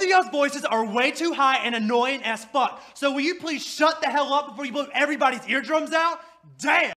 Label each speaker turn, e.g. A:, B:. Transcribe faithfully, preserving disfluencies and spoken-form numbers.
A: of y'all's voices are way too high and annoying as fuck. So will you please shut the hell up before you blow everybody's eardrums out? Damn!